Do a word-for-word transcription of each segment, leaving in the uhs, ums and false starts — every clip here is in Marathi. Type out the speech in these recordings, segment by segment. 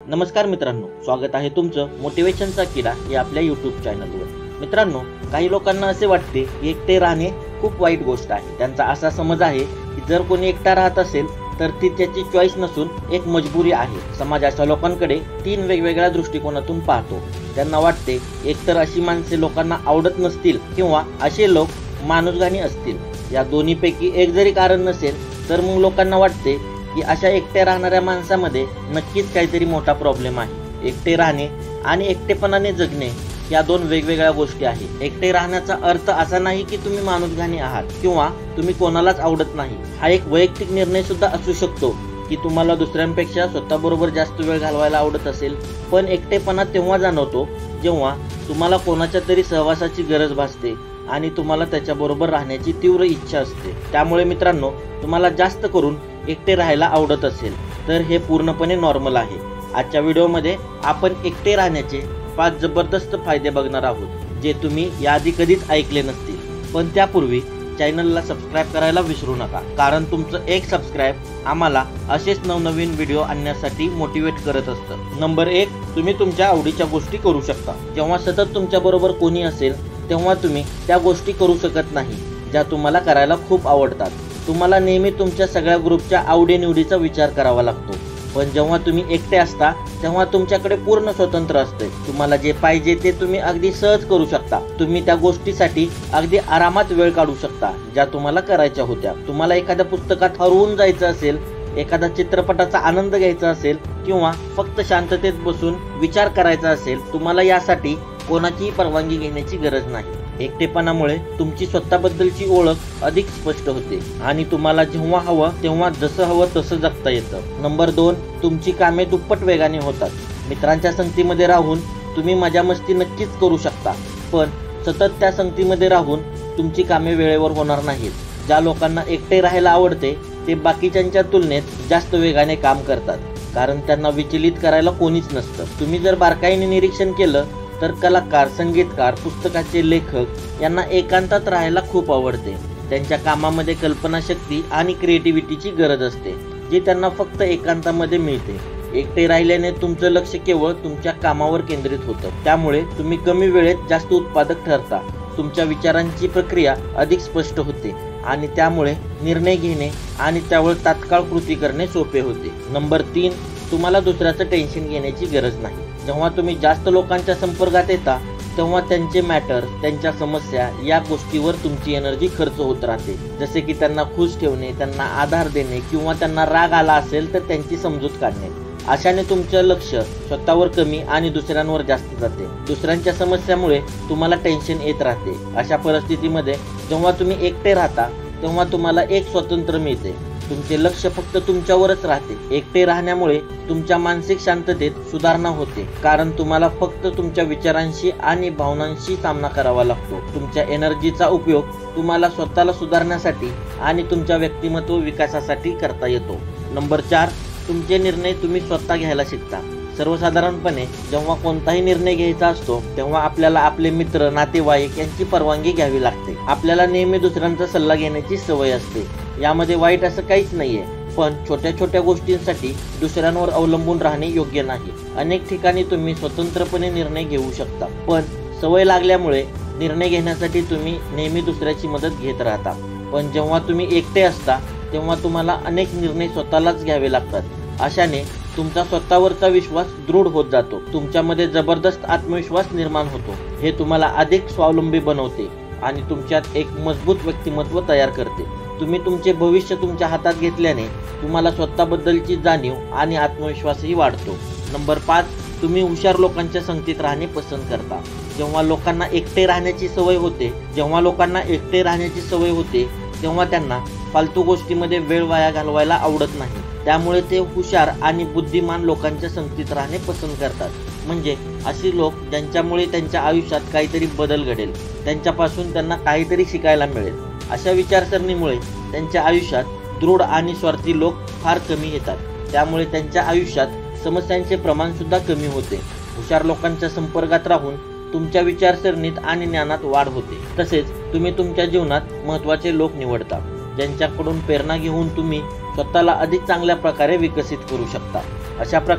नमस्कार मित्रांनो, स्वागत आहे तुमचं मोटिवेशनचा किडा या आपल्या यूट्यूब चॅनलवर। मित्रांनो, काही लोकांना असे वाटते की एकटे राहणे खूप वाईट गोष्ट आहे। त्यांचा असा समज आहे की जर कोणी एकटा राहत असेल तर ती त्याची चॉईस नसून एक मजबुरी आहे। समाज अशा लोकांकडे तीन वेगवेगळ्या दृष्टिकोनातून पाहतो। त्यांना वाटते एकतर अशी माणसे लोकांना आवडत नसतील किंवा असे लोक माणूसघाणी असतील। या दोन्हीपैकी एक जरी कारण नसेल तर मग लोकांना वाटते की अशा एकटे राहणाऱ्या माणसामध्ये नक्कीच काहीतरी मोठा प्रॉब्लेम आहे। एकटे राहणे आणि एकटेपणाने जगणे या दोन वेगवेगळ्या गोष्टी आहेत। एकटे राहण्याचा अर्थ असा नाही की तुम्ही माणूसघाणी आहात किंवा तुम्ही कोणालाच आवडत नाही। हा एक वैयक्तिक निर्णय सुद्धा असू शकतो की तुम्हाला दुसऱ्यांपेक्षा स्वतःबरोबर जास्त वेळ घालवायला आवडत असेल। पण एकटेपणा तेव्हा जाणवतो जेव्हा तुम्हाला कोणाच्या तरी सहवासाची गरज भासते आणि तुम्हाला त्याच्याबरोबर राहण्याची तीव्र इच्छा असते। त्यामुळे मित्रांनो, तुम्हाला जास्त करून एकटे राहायला आवडत असेल तर हे पूर्णपणे नॉर्मल आहे। आजच्या व्हिडिओमध्ये आपण एकटे राहण्याचे पाच जबरदस्त फायदे बघणार आहोत जे तुम्ही याआधी कधीच ऐकले नसतील। पण त्यापूर्वी चॅनलला सबस्क्राईब करायला विसरू नका, कारण तुमचं एक सबस्क्राईब आम्हाला असेच नवनवीन व्हिडिओ आणण्यासाठी मोटिवेट करत असतं। नंबर एक, तुम्ही तुमच्या आवडीच्या गोष्टी करू शकता। जेव्हा सतत तुमच्या बरोबर कोणी असेल तेव्हा तुम्ही त्या गोष्टी करू शकत नाही ज्या तुम्हाला करायला खूप आवडतात। तुम्हाला नेहमी तुमच्या सगळ्या ग्रुपच्या आवडीनिवडीचा विचार करावा लागतो। पण जेव्हा तुम्ही एकटे असता तेव्हा तुमच्याकडे पूर्ण स्वतंत्र असते। तुम्हाला जे पाहिजे ते तुम्ही अगदी सहज करू शकता। तुम्ही त्या गोष्टीसाठी अगदी आरामात वेळ काढू शकता ज्या तुम्हाला करायच्या होत्या। तुम्हाला एखाद्या पुस्तकात हरवून जायचं असेल, एखाद्या चित्रपटाचा आनंद घ्यायचा असेल किंवा फक्त शांततेत बसून विचार करायचा असेल, तुम्हाला यासाठी कोणाचीही परवानगी घेण्याची गरज नाही। एकटेपणामुळे तुमची स्वतःबद्दलची ओळख अधिक स्पष्ट होते आणि तुम्हाला जेव्हा हवं तेव्हा जसं हवं तसं जगता येतं। नंबर दोन, तुमची कामे दुप्पट वेगाने होतात। मित्रांच्या संगतीमध्ये राहून तुम्ही मजा मस्ती नक्कीच करू शकता, पण सतत त्या संगतीमध्ये राहून तुमची कामे वेळेवर होणार नाहीत। ज्या लोकांना एकटे राहायला आवडते ते बाकीच्यांच्या तुलनेत जास्त वेगाने काम करतात, कारण त्यांना विचलित करायला कोणीच नसतं। तुम्ही जर बारकाईने निरीक्षण केलं तर कलाकार, संगीतकार, पुस्तकाचे लेखक यांना एकांतात राहायला खूप आवडते। त्यांच्या कामामध्ये कल्पनाशक्ती आणि क्रिएटिव्हिटीची गरज असते जी त्यांना फक्त एकांतामध्ये मिळते। एकटे राहिल्याने तुमचं लक्ष केवळ तुमच्या कामावर केंद्रित होतं, त्यामुळे तुम्ही कमी वेळेत जास्त उत्पादक ठरता। तुमच्या विचारांची प्रक्रिया अधिक स्पष्ट होते आणि त्यामुळे निर्णय घेणे आणि त्यावर तात्काळ कृती करणे सोपे होते। नंबर तीन, तुम्हाला दुसऱ्याचं टेन्शन घेण्याची गरज नाही। जेव्हा तुम्ही जास्त लोकांच्या संपर्कात येता तेव्हा त्यांचे मॅटर, त्यांच्या समस्या या गोष्टीवर तुमची एनर्जी खर्च होत राहते। जसे की त्यांना खुश ठेवणे, त्यांना आधार देणे किंवा त्यांना राग आला असेल तर त्यांची समजूत काढणे। अशाने तुमचं लक्ष स्वतःवर कमी आणि दुसऱ्यांवर जास्त जाते। दुसऱ्यांच्या समस्यामुळे तुम्हाला टेन्शन येत राहते। अशा परिस्थितीमध्ये जेव्हा तुम्ही एकटे राहता तेव्हा तुम्हाला एक स्वातंत्र्य मिळते। तुमचे लक्ष फक्त तुमच्यावरच राहते। एकटे राहण्यामुळे तुमच्या मानसिक शांततेत सुधारणा होते, कारण तुम्हाला फक्त तुमच्या विचारांशी आणि भावनांशी सामना करावा लागतो। तुमच्या एनर्जीचा उपयोग तुम्हाला स्वतःला सुधारण्यासाठी आणि तुमच्या व्यक्तिमत्व विकासासाठी करता येतो। नंबर चार, तुमचे निर्णय तुम्ही स्वतः घ्यायला शिकता। सर्वसाधारणपणे जेव्हा कोणताही निर्णय घ्यायचा असतो तेव्हा आपल्याला आपले मित्र, नातेवाईक यांची परवानगी घ्यावी लागते। आपल्याला नेहमी दुसऱ्यांचा सल्ला घेण्याची सवय असते। यामध्ये वाईट असं काहीच नाहीये, पण छोट्या छोट्या गोष्टींसाठी दुसऱ्यांवर अवलंबून राहणे योग्य नाही। अनेक ठिकाणी तुम्ही स्वतंत्रपणे निर्णय घेऊ शकता, पण सवय लागल्यामुळे निर्णय घेण्यासाठी तुम्ही नेहमी दुसऱ्याची मदत घेत राहता। पण जेव्हा तुम्ही एकटे असता तेव्हा तुम्हाला अनेक निर्णय स्वतःलाच घ्यावे लागतात। अशाने तुमचा स्वतःवरचा विश्वास दृढ होत जातो। तुमच्यामध्ये जबरदस्त आत्मविश्वास निर्माण होतो। हे तुम्हाला अधिक स्वावलंबी बनवते आणि तुमच्यात एक मजबूत व्यक्तिमत्व तयार करते। तुम्ही तुमचे भविष्य तुमच्या हातात घेतल्याने तुम्हाला स्वतःबद्दलची जाणीव आणि आत्मविश्वासही वाढतो। नंबर पाच, तुम्ही हुशार लोकांच्या संगतीत राहणे पसंत करता। जेव्हा लोकांना एकटे राहण्याची सवय होते जेव्हा लोकांना एकटे राहण्याची सवय होते तेव्हा त्यांना फालतू गोष्टीमध्ये वेळ वाया घालवायला आवडत नाही। त्यामुळे ते हुशार आणि बुद्धिमान लोकांच्या संगतीत राहणे पसंत करतात। म्हणजे अशी लोक ज्यांच्यामुळे त्यांच्या आयुष्यात काहीतरी बदल घडेल, त्यांच्यापासून त्यांना काहीतरी शिकायला मिळेल। अशा विचारसरणीमुळे त्यांच्या आयुष्यात दृढ आणि स्वार्थी लोक फार कमी येतात। त्यामुळे त्यांच्या आयुष्यात समस्यांचे प्रमाण सुद्धा कमी होते। हुशार लोकांच्या संपर्कात राहून तुमच्या विचारसरणीत आणि ज्ञानात वाढ होते। तसेच तुम्ही तुमच्या जीवनात महत्त्वाचे लोक निवडता ज्यांच्याकडून प्रेरणा घेऊन तुम्ही स्वतःला अधिक चांगल्या प्रकारे विकसित करू शकता। अशा प्रकारे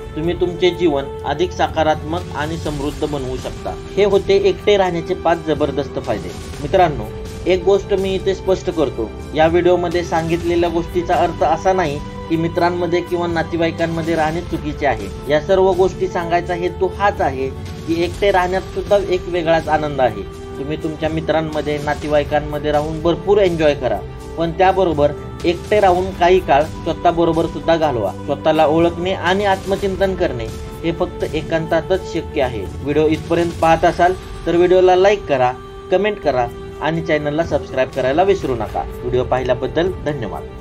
तुम्ही तुमचे जीवन अधिक सकारात्मक आणि समृद्ध बनवू शकता। हे होते एकटे राहण्याचे पाच जबरदस्त फायदे। मित्रांनो, एक गोष्ट मी इथे स्पष्ट करतो, या व्हिडिओमध्ये सांगितलेल्या गोष्टीचा अर्थ असा नाही की मित्रांमध्ये किंवा नातेवाईकांमध्ये राहणे चुकीचे आहे। या सर्व गोष्टी सांगायचा हेतू हाच आहे की एकटे राहण्यात सुद्धा एक वेगळाच आनंद आहे। तुम्ही तुमच्या मित्रांमध्ये नातेवाईकांमध्ये राहून भरपूर एन्जॉय करा, पण त्याबरोबर एकटे राहून काही काळ स्वतः बरोबर सुद्धा घालवा। स्वतःला ओळखणे आणि आत्मचिंतन करणे हे फक्त एकांतातच शक्य आहे। व्हिडिओ इथपर्यंत पाहत असाल तर व्हिडिओला लाईक करा, कमेंट करा आणि चॅनलला सबस्क्राईब करायला विसरू नका। व्हिडिओ पाहिल्याबद्दल धन्यवाद।